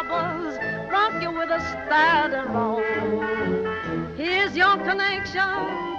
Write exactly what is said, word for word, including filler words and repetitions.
bubbles, rock you with a style and roll. Here's your connection